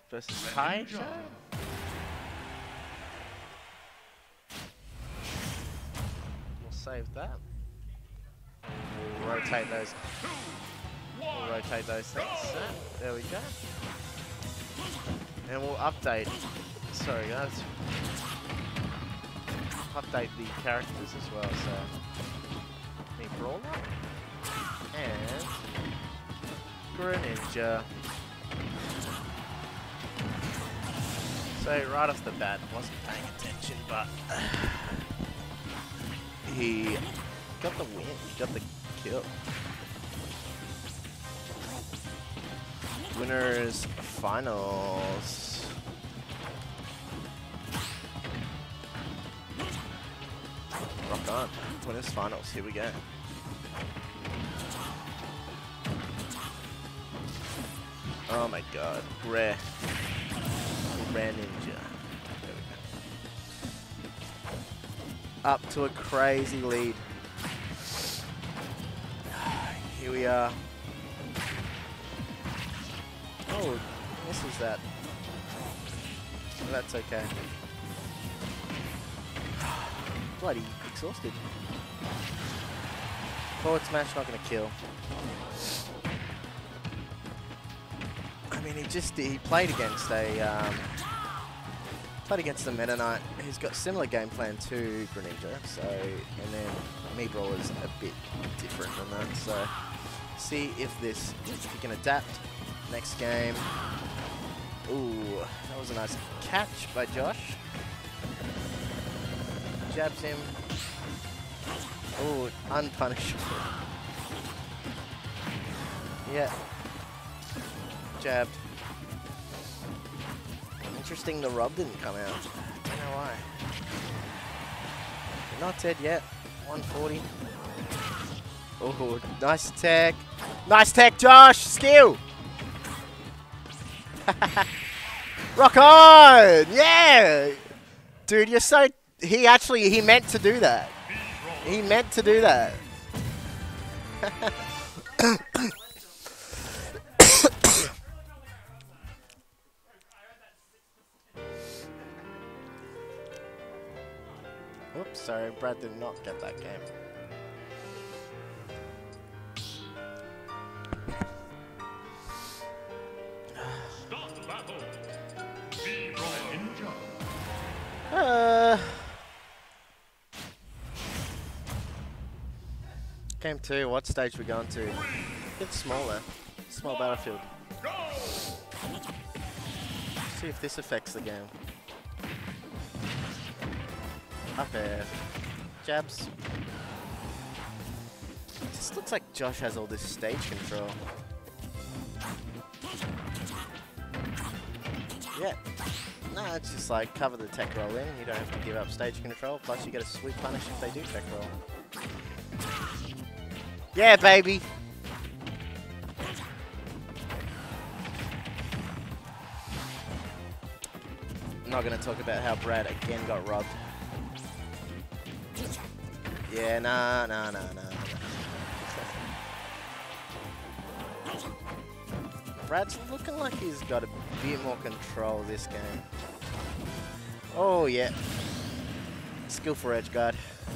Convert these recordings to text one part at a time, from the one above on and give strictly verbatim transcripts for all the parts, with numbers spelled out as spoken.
versus Kaijo. We'll save that. We'll rotate those. We'll rotate those things. So, there we go. And we'll update. Sorry guys. Update the characters as well. So, me Brawler and Greninja. So right off the bat, wasn't paying attention, but he got the win. He got the kill. Winners finals. Rock on. Winners finals. Here we go. Oh my god. Rare. Rare Ninja. There we go. Up to a crazy lead. Here we are. Oh, misses that. That's okay. Bloody exhausted. Forward smash, not gonna kill. I mean, he just he played against a um, played against a Meta Knight who's got similar game plan to Greninja. So, and then me Brawl is a bit different than that. So, see if this if he can adapt. Next game. Ooh, that was a nice catch by Josh. Jabs him. Ooh, unpunishable. Yeah. Jabbed. Interesting the rub didn't come out. Don't know why. You're not dead yet. one forty. Oh, nice tech. Nice tech, Josh! Skill! Rock on! Yeah! Dude, you're so... He actually, he meant to do that. He meant to do that. Whoops, sorry, Brad did not get that game. Uh, game two, what stage we going to? It's smaller. Small battlefield. See if this affects the game. Up air. Jabs. This looks like Josh has all this stage control. Yeah. No, it's just like cover the tech roll in. You don't have to give up stage control. Plus you get a sweet punish if they do tech roll. Yeah, baby! I'm not going to talk about how Brad again got robbed. Yeah, nah, nah, nah, nah. Brad's looking like he's got a bit more control this game. Oh, yeah. Skillful edge guard.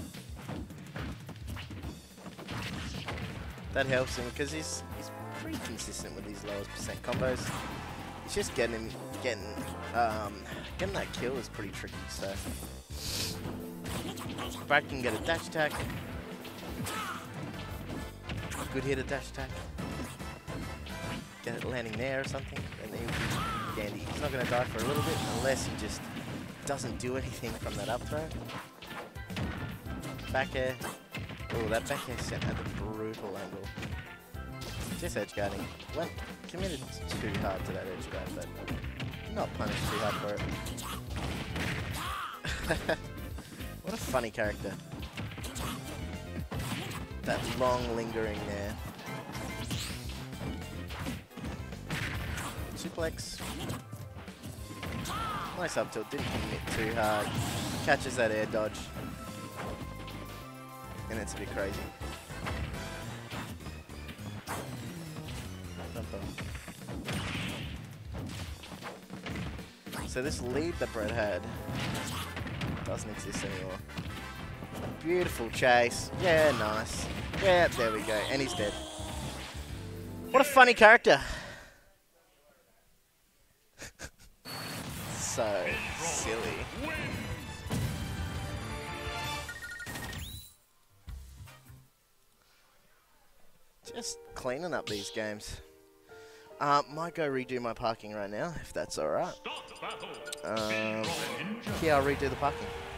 That helps him because he's he's pretty consistent with these lowest percent combos. It's just getting him getting um getting that kill is pretty tricky, so Brad can get a dash attack. Good hit, a dash attack. Get it landing there or something, and then he'll be dandy. He's not going to die for a little bit unless he just doesn't do anything from that up throw. Back air. Oh, that back air sent at a brutal angle. Just edge guarding. Went committed too hard to that edge guard, but not punished too hard for it. What a funny character. That long lingering there. Suplex. Nice up tilt, didn't commit too hard. Catches that air dodge. And it's a bit crazy. So this lead that Brett had doesn't exist anymore. Beautiful chase. Yeah, nice. Yeah, there we go. And he's dead. What a funny character. So silly. Just cleaning up these games. Uh, might go redo my parking right now, if that's alright. Um, yeah, I'll redo the parking.